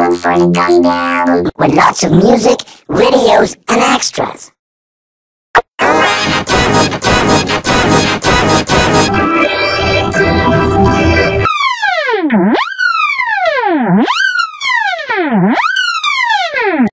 download for the Gummy Bear album with lots of music, videos, and extras.